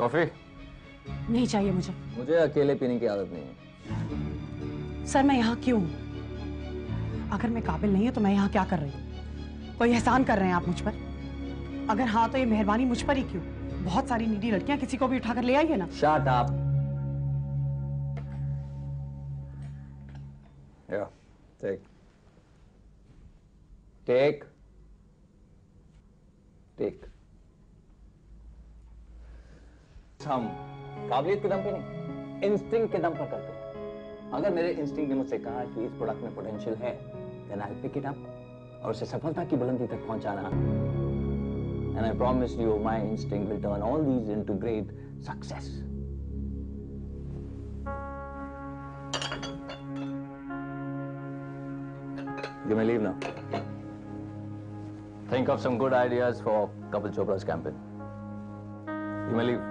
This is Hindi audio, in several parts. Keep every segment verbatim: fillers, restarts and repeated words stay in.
कॉफी? नहीं चाहिए मुझे। मुझे अकेले पीने की आदत नहीं है। सर मैं यहाँ क्यों हूँ? अगर मैं काबिल नहीं हूँ तो मैं यहाँ क्या कर रही हूँ? कोई एहसान कर रहे हैं आप मुझ पर? अगर हाँ तो ये मेहरबानी मुझ पर ही क्यों? बहुत सारी नीडी लड़कियां, किसी को भी उठाकर ले आई है ना। Shut up. Yeah, take. Take. Take. हम काबिलियत के दम पे नहीं, इंस्टिंक्ट के दम पर करते हैं। अगर मेरे इंस्टिंक्ट ने मुझसे कहा कि इस प्रोडक्ट में पोटेंशियल है, then I'll pick it up और उसे सफलता की बुलंदी तक पहुंचाना। And I promise you, my instinct will turn all these into great success. You may leave now. Think of some good ideas for Kapil Chopra's campaign. You may leave.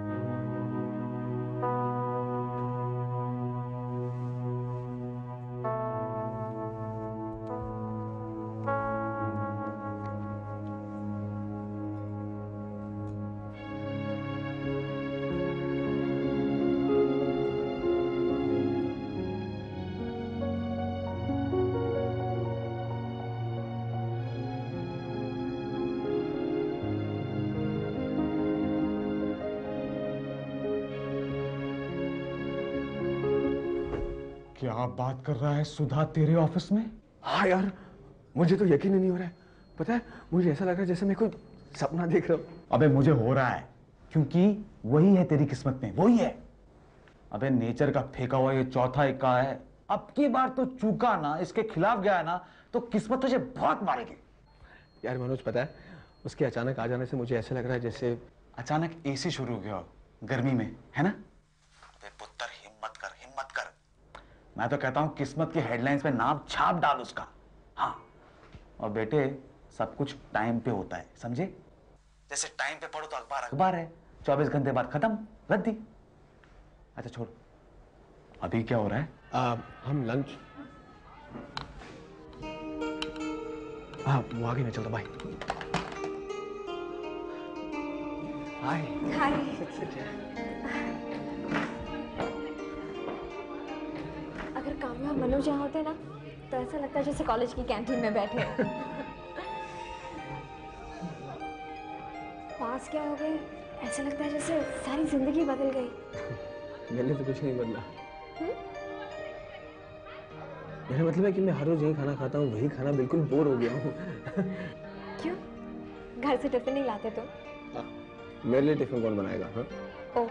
क्या बात कर रहा है सुधा तेरे ऑफिस में? हाँ यार, मुझे तो यकीन ही नहीं हो रहा है। पता है, मुझे ऐसा लग रहा है जैसे मैं कोई सपना देख रहा हूँ। अबे मुझे हो रहा है, क्योंकि वही है तेरी किस्मत में, वही है। अबे नेचर का फेंका हुआ ये चौथा इक्का है। अब की बार तो चूका ना, इसके खिलाफ गया ना तो किस्मत तुझे बहुत मारेगी। यार मनोज, पता है, उसके अचानक आ जाने से मुझे ऐसा लग रहा है जैसे अचानक एसी शुरू हो गया गर्मी में, है ना? अबे पुत्र, हिम्मत कर, हिम्मत कर। मैं तो कहता हूं किस्मत की हेडलाइंस पे नाम छाप डाल उसका। हाँ, और बेटे सब कुछ टाइम पे होता है, समझे? जैसे टाइम पे पढ़ो तो अखबार अखबार है, चौबीस घंटे बाद खत्म, रद्दी। अच्छा छोड़, अभी क्या हो रहा है? आ, हम लंच। हाँ, वो आगे नहीं चलता। बाय। हाय। हाय। अगर काम्या और मनोज यहाँ होते ना तो ऐसा लगता है जैसे कॉलेज की कैंटीन में बैठे हैं। पास क्या हो गए, ऐसा लगता है जैसे सारी जिंदगी बदल गई। मैंने तो कुछ नहीं बदला। मेरा मतलब है कि मैं हर रोज यही खाना खाता हूँ, वही खाना, बिल्कुल बोर हो गया हूँ। क्यों? घर से टिफिन नहीं लाते तुम? हाँ, मेरे लिए टिफिन कौन बनाएगा? हाँ? ओ।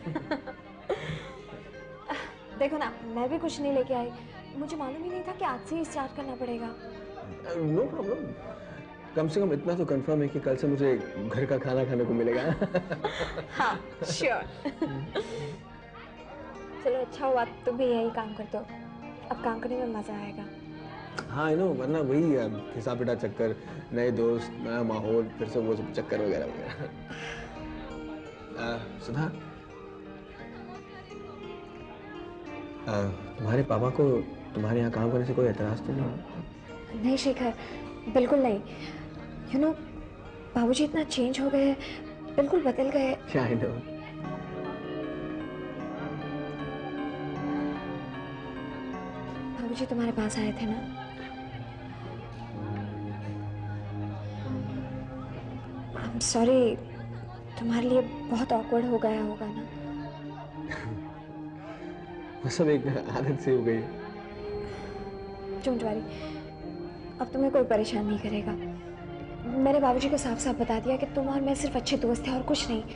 देखो ना, मैं भी कुछ नहीं लेके आई। मुझे मालूम ही नहीं था कि आज से ही स्टार्ट करना पड़ेगा। No problem. कम से कम इतना तो कंफर्म है कि कल से मुझे घर का खाना खाने को मिलेगा। हाँ, श्योर। चलो अच्छा हुआ तुम भी यही काम करते हो, अब काम करने में मजा आएगा। हाँ आई नो, वरना वही हिसाब पिटा चक्कर, नए दोस्त, नया माहौल, फिर से वो सब चक्कर वगैरह वगैरह। सुधा, तुम्हारे पापा को तुम्हारे यहाँ काम करने से कोई एतराज तो नहीं? नहीं शेखर, बिल्कुल नहीं। यू नो, बाबूजी इतना चेंज हो गए, बिल्कुल बदल गए। क्या आई नो। बाबूजी तुम्हारे पास आए थे ना? आई एम सॉरी, तुम्हारे लिए बहुत ऑकवर्ड हो गया होगा ना? वो सब एक आदत से हो गई। डोंट वरी, अब तुम्हें कोई परेशान नहीं करेगा। मैंने बाबूजी को साफ साफ बता दिया कि तुम और मैं सिर्फ अच्छे दोस्त हैं और कुछ नहीं।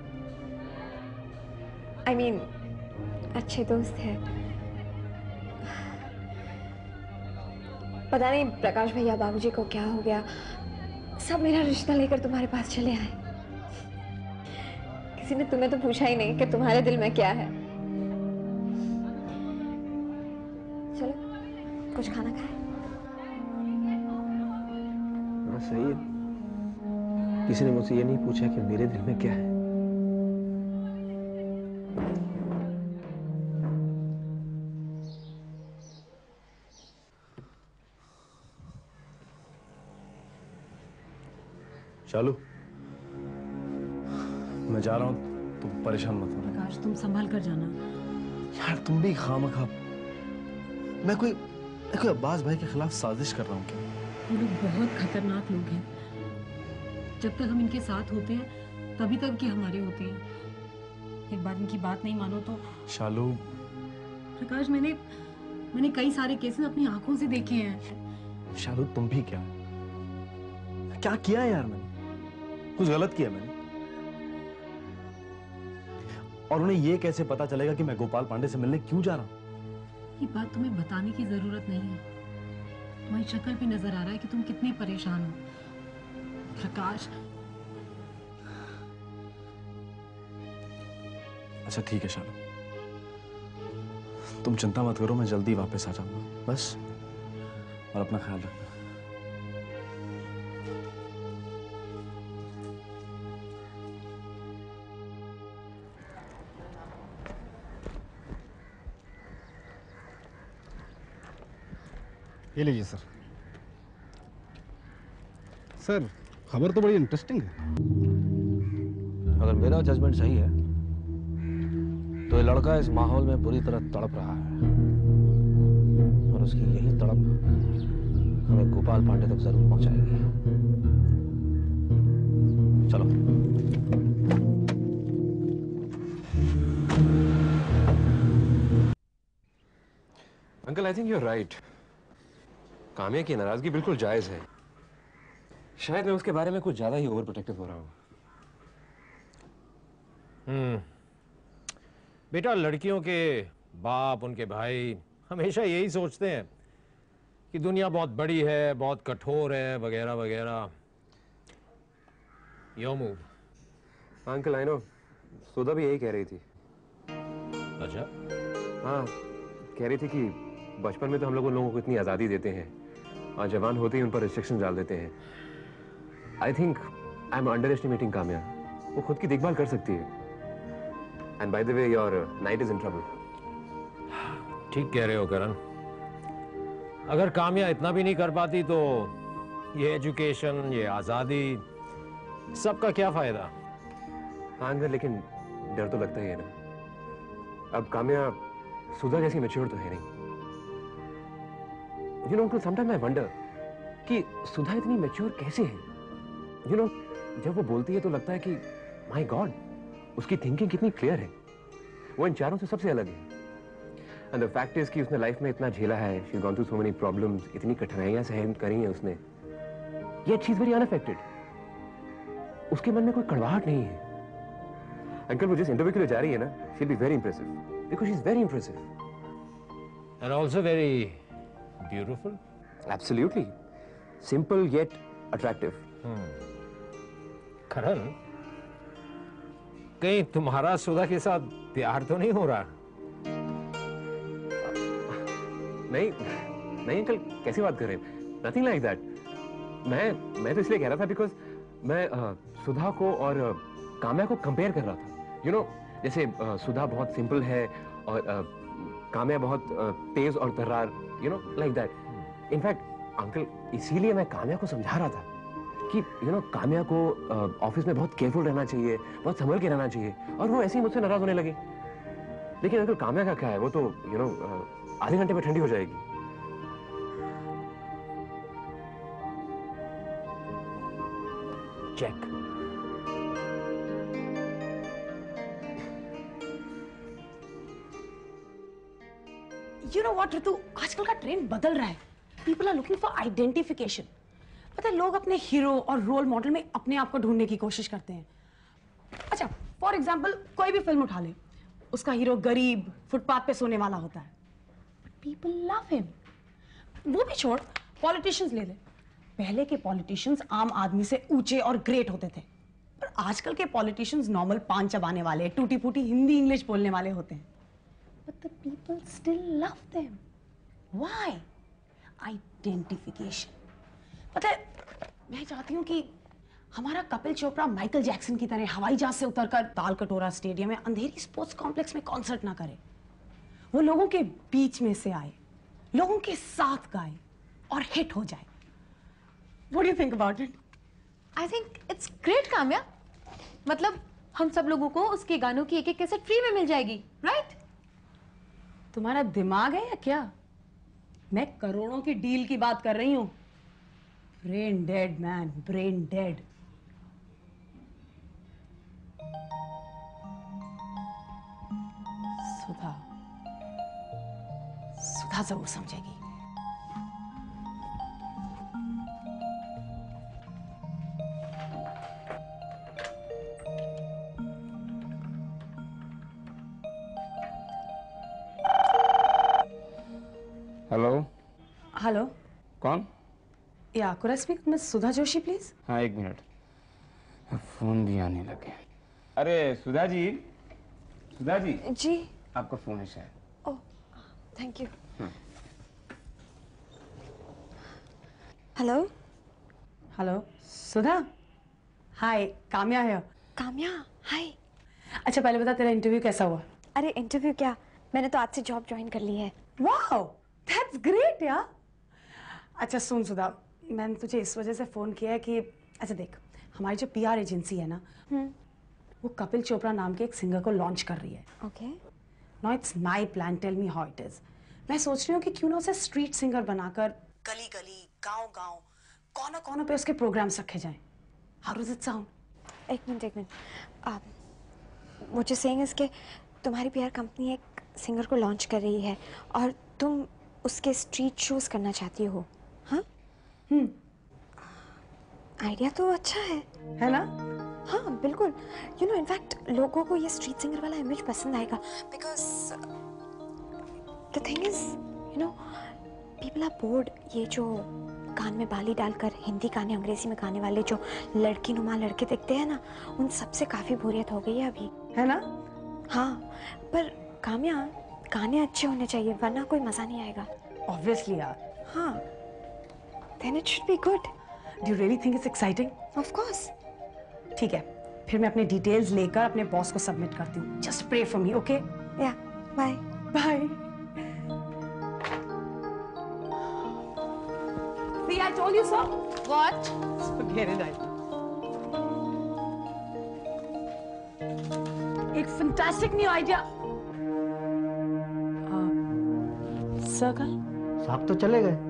आई I मीन mean, अच्छे दोस्त हैं। पता नहीं प्रकाश भैया बाबूजी को क्या हो गया, सब मेरा रिश्ता लेकर तुम्हारे पास चले आए। किसी ने तुम्हें तो पूछा ही नहीं कि तुम्हारे दिल में क्या है। चलो कुछ खाना खाए। हाँ सही है, किसी ने मुझसे ये नहीं पूछा कि मेरे दिल में क्या है। चालू, मैं जा रहा हूँ, तुम परेशान मत हो। प्रकाश तुम संभाल कर जाना। यार तुम भी खामखा। मैं कोई मैं कोई अब्बास भाई के खिलाफ साजिश कर रहा हूँ क्या? ये लोग बहुत खतरनाक लोग हैं। जब तक हम इनके साथ होते हैं तभी तक ये हमारे होते हैं। एक बार इनकी बात नहीं मानो तो। शालू। प्रकाश मैंने मैंने कई सारे केसेस अपनी आंखों से देखे हैं। शालू तुम भी क्या क्या किया है यार? मैंने कुछ गलत किया मैंने? और उन्हें ये कैसे पता चलेगा कि मैं गोपाल पांडे से मिलने क्यों जा रहा हूं? ये बात तुम्हें बताने की जरूरत नहीं है। तुम्हारी शक्ल पे नजर आ रहा है कि तुम कितने परेशान हो। प्रकाश। अच्छा ठीक है शालू, तुम चिंता मत करो, मैं जल्दी वापस आ जाऊंगा बस। और अपना ख्याल रखना। ये लीजिए सर। सर खबर तो बड़ी इंटरेस्टिंग है। अगर मेरा जजमेंट सही है तो ये लड़का इस माहौल में बुरी तरह तड़प रहा है और उसकी यही तड़प हमें गोपाल पांडे तक जरूर पहुंचाएगी। चलो। Uncle I think you are right. Kamya की नाराजगी बिल्कुल जायज है। शायद मैं उसके बारे में कुछ ज्यादा ही ओवर प्रोटेक्टिव हो रहा हूं। हम्म बेटा, लड़कियों के बाप, उनके भाई हमेशा यही सोचते हैं कि दुनिया बहुत बड़ी है, बहुत कठोर है, वगैरह वगैरह। Your move. Uncle I know, Sudha भी यही कह रही थी। अच्छा। हाँ, कह रही थी कि बचपन में तो हम लोग उन लोगों को इतनी आज़ादी देते हैं और जवान होते ही उन पर रिस्ट्रिक्शन डाल देते हैं। I think I am underestimating Kamya. वो खुद की देखभाल कर सकती है। And by the way your knight is in trouble. ठीक कह रहे हो करण। अगर काम्या इतना भी नहीं कर पाती तो ये एजुकेशन, ये आज़ादी, सबका क्या फायदा? हाँ अंकल, लेकिन डर तो लगता ही है ना। अब काम्या सुधा जैसी मैच्योर तो है नहीं। You know uncle, sometime I wonder कि सुधा इतनी मैच्योर कैसे है। यू you नो know, जब वो बोलती है तो लगता है कि माय गॉड, उसकी थिंकिंग कितनी क्लियर है। वो इन चारों से सबसे अलग है। एंड द फैक्ट इज कि उसने लाइफ में इतना झेला है। She gone through so many problems, इतनी कठिनाइयां सहन करी हैं उसने। Yet she is very unaffected. उसके मन में कोई कड़वाहट नहीं है। अंकल, वो जिस इंटरव्यू के लिए जा रही है ना, she will be very impressive because she is very impressive and also very beautiful. Absolutely. Simple yet attractive. Karan, कहीं तुम्हारा सुधा के साथ प्यार तो नहीं हो रहा? नहीं नहीं अंकल, कैसी बात कर रहे हैं? Nothing like that. मैं मैं तो इसलिए कह रहा था बिकॉज मैं uh, सुधा को और uh, काम्या को कंपेयर कर रहा था। यू you नो know, जैसे uh, सुधा बहुत सिंपल है और uh, काम्या बहुत uh, तेज और तर्रार, you know like that. In fact uncle, इसीलिए मैं काम्या को समझा रहा था कि यू नो काम्या को ऑफिस में बहुत केयरफुल रहना चाहिए, बहुत संभल के रहना चाहिए, और वो ऐसे ही मुझसे नाराज होने लगी। लेकिन अंकल, काम्या का क्या है, वो तो यू नो आधे घंटे में ठंडी हो जाएगी। Check. You know what Ritu, आजकल का ट्रेंड बदल रहा है। People are looking for identification. पता है, लोग अपने हीरो और रोल मॉडल में अपने आप को ढूंढने की कोशिश करते हैं। अच्छा, फॉर एग्जाम्पल कोई भी फिल्म उठा ले, उसका हीरो गरीब, फुटपाथ पे सोने वाला होता है, बट पीपल लव हिम। वो भी छोड़, पॉलिटिशियंस ले ले। पहले के पॉलिटिशियंस आम आदमी से ऊंचे और ग्रेट होते थे, पर आजकल के पॉलिटिशियंस नॉर्मल पान चबाने वाले, टूटी फूटी हिंदी इंग्लिश बोलने वाले होते हैं, but the people still love them. Why? Identification. पता है, मैं चाहती हूँ कि हमारा कपिल चोपड़ा माइकल जैक्सन की तरह हवाई जहाज से उतरकर ताल कटोरा स्टेडियम में अंधेरी स्पोर्ट्स कॉम्प्लेक्स में कॉन्सर्ट ना करे। वो लोगों के बीच में से आए, लोगों के साथ गाए और हिट हो जाए। What do you think about it? I think it's great, Kamya. मतलब हम सब लोगों को उसके गानों की एक एक कैसेट फ्री में मिल जाएगी, राइट? तुम्हारा दिमाग है या क्या? मैं करोड़ों की डील की बात कर रही हूँ। Brain dead man, brain dead. Sudha Sudha जरूर समझेगी। हेलो। हेलो, कौन? या could I speak with Miss Sudha Joshi please? हाँ एक मिनट, फोन भी आने लगे। अरे सुधा जी, सुधा जी। जी। आपका फोन है शायद। Oh, thank you. Hello. Hello Sudha. Hi, Kamya है। काम्या, हाय। अच्छा पहले बता, तेरा इंटरव्यू कैसा हुआ? अरे इंटरव्यू क्या, मैंने तो आज से जॉब ज्वाइन कर ली है। वाओ, दैट्स ग्रेट यार। अच्छा सुन सुधा, मैंने तुझे इस वजह से फोन किया है कि अच्छा देख, हमारी जो पीआर एजेंसी है ना, वो कपिल चोपड़ा नाम के एक सिंगर को लॉन्च कर रही है। Okay. Now it's my plan, tell me how it is. मैं सोच रही हूँ कि क्यों ना उसे स्ट्रीट सिंगर बनाकर गली गली, गांव गांव, कोना कोना पे उसके प्रोग्राम्स रखे जाएं। How does it sound? एक मिनट एक मिनट, मुझे सेइंग इज कि तुम्हारी पीआर कंपनी एक सिंगर को लॉन्च कर रही है और तुम उसके स्ट्रीट शोज करना चाहती हो, हाँ? हम्म, आइडिया तो अच्छा है, है ना? हाँ बिल्कुल। यू नो इनफैक्ट लोगों को ये स्ट्रीट सिंगर वाला इमेज पसंद आएगा, because the thing is you know people are bored. ये जो कान में बाली डालकर हिंदी गाने अंग्रेजी में गाने वाले जो लड़की नुमा लड़के दिखते हैं ना, उन सबसे काफी बोरियत हो गई है अभी, है ना? हाँ, पर काम्या गाने अच्छे होने चाहिए वरना कोई मजा नहीं आएगा। ऑब्वियसली यार। हाँ, then it should be good. Do you really think it's exciting? Of course. ठीक है, फिर मैं अपने डिटेल्स लेकर अपने बॉस को सबमिट करती हूँ। Just pray for me, okay? Yeah. Bye. Bye. See, I told you so. What? Forget it. I... एक fantastic new idea. सर्कल? साहब तो चले गए।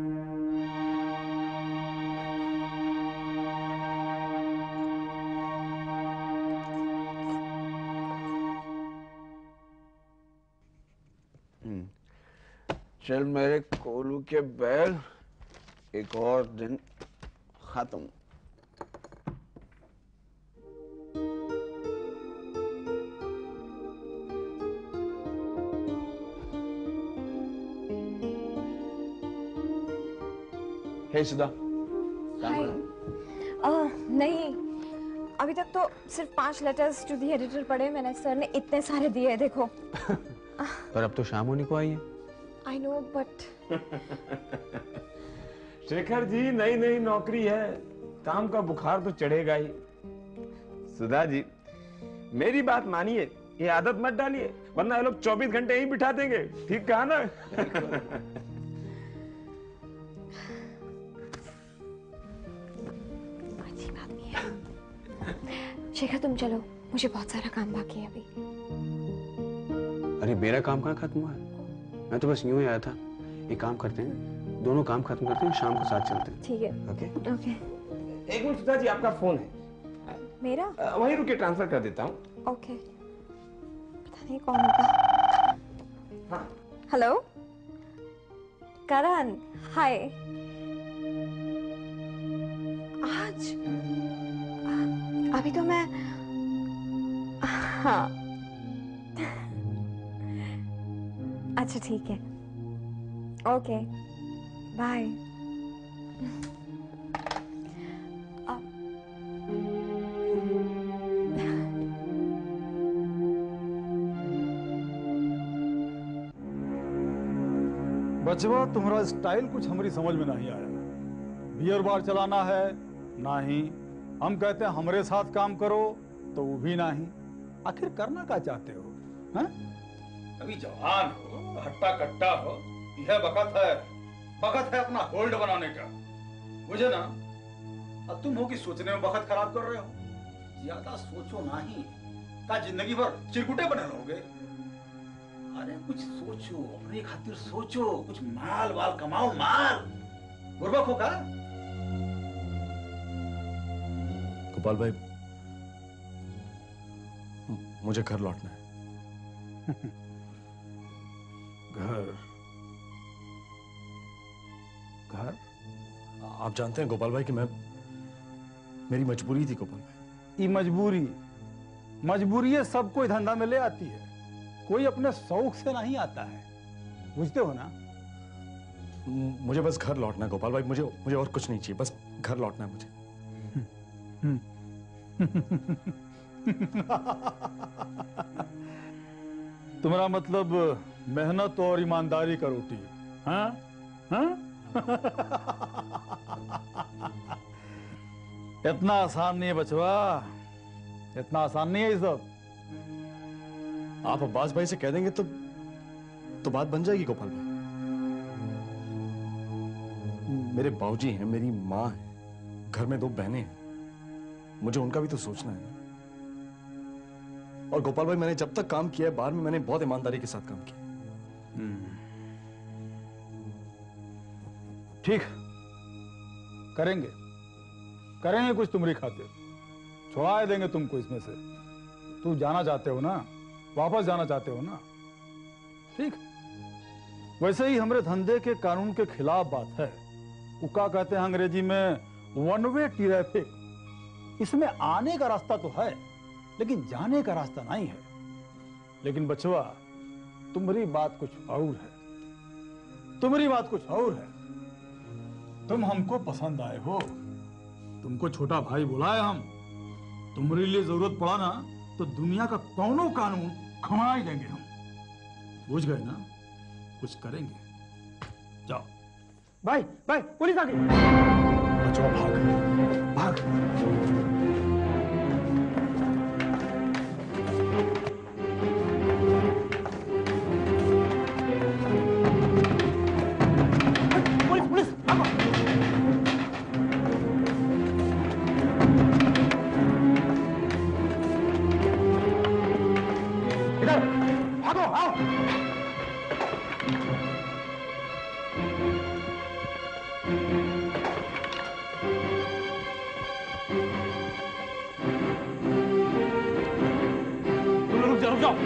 चल मेरे कोलू के बैल, एक और दिन खत्म। हे सुधा। हाय। ओह नहीं, अभी तक तो सिर्फ पांच लेटर्स टू दी एडिटर पढ़े मैंने, सर ने इतने सारे दिए हैं देखो। पर अब तो शाम होने को आई है। I know but Shekhar ji, नई नई नौकरी है, काम का बुखार तो चढ़ेगा ही। सुधा जी मेरी बात मानिए, ये आदत मत डालिए वरना ये लोग चौबीस घंटे ही बिठा देंगे। ठीक कहा ना? अच्छी बात नहीं है। शेखर तुम चलो, मुझे बहुत सारा काम बाकी है अभी। अरे मेरा काम कहाँ खत्म हुआ है? मैं तो बस यूं ही आया था। एक काम करते हैं, दोनों काम खत्म करते हैं, शाम को साथ चलते हैं। ठीक है। Okay okay. एक मिनट सुधा जी, आपका फोन है। मेरा? वहीं रुके, ट्रांसफर कर देता हूँ। ओके। पता नहीं कौन होगा। हाँ। Hello Karan, hi. आज आ, अभी तो मैं हाँ अच्छा ठीक है, ओके बाय। बचवा, तुम्हारा स्टाइल कुछ हमारी समझ में नहीं आया। बियर बार चलाना है नहीं, हम कहते हैं हमारे साथ काम करो तो वो भी नहीं। आखिर करना क्या चाहते हो? हैं? अभी जवान हो, हट्टा कट्टा हो, यह वक्त है, वक्त है अपना होल्ड बनाने का, मुझे ना। अब तुम हो कि सोचने में वक्त खराब कर रहे हो। ज्यादा सोचो नहीं, का जिंदगी भर चिरकुटे बने रहोगे? अरे कुछ सोचो, अपनी खातिर सोचो, कुछ माल वाल कमाओ, माल। गुरबक हो का? गोपाल भाई, मुझे घर लौटना है। घर घर आप जानते हैं गोपाल भाई कि मैं मेरी मजबूरी थी गोपाल भाई। ये मजबूरी मजबूरी है, सब कोई धंधा में ले आती है, कोई अपने शौक से नहीं आता है, बुझते हो ना? मुझे बस घर लौटना है गोपाल भाई, मुझे मुझे और कुछ नहीं चाहिए, बस घर लौटना है मुझे। तुम्हारा मतलब मेहनत और ईमानदारी का रोटी, हाँ? हाँ? इतना आसान नहीं है बचवा, इतना आसान नहीं है ये सब। आप अब्बास भाई से कह देंगे तो तो बात बन जाएगी गोपाल भाई। मेरे बाबूजी हैं, मेरी माँ है, घर में दो बहनें हैं, मुझे उनका भी तो सोचना है। और गोपाल भाई, मैंने जब तक काम किया है बाहर में, मैंने बहुत ईमानदारी के साथ काम किया। ठीक, करेंगे करेंगे कुछ तुम्हारी खातिर, छुड़ा देंगे तुमको इसमें से। तू जाना चाहते हो ना, वापस जाना चाहते हो ना? ठीक, वैसे ही हमारे धंधे के कानून के खिलाफ बात है। उका कहते हैं अंग्रेजी में वन वे ट्रैफिक। इसमें आने का रास्ता तो है लेकिन जाने का रास्ता नहीं है। लेकिन बचवा, तुम्हारी बात कुछ और है, तुम्हारी बात कुछ और है। तुम हमको पसंद आए हो, तुमको छोटा भाई बुलाए हम, तुम्हारे लिए जरूरत पड़ा ना तो दुनिया का कौनो कानून खड़ा ही देंगे हम, बुझ गए ना? कुछ करेंगे। जाओ। भाई भाई, पुलिस आ गई। बचवा भाग भाग। पुलिस पुलिस भागो। इधर भागो, आओ। रुक जाओ, रुक जाओ।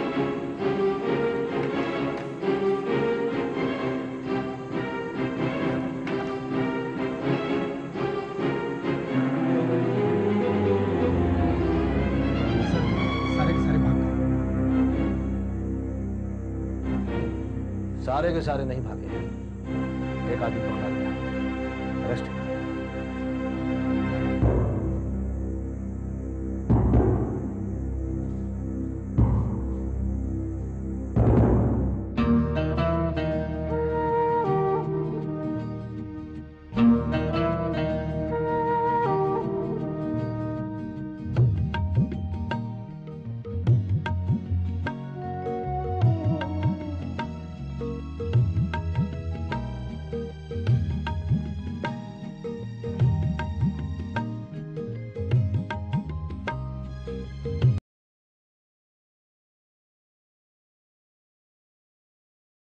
सारे के सारे भाग गए। सारे के सारे नहीं भागे, एक आदमी पकड़ा गया, अरेस्ट किया।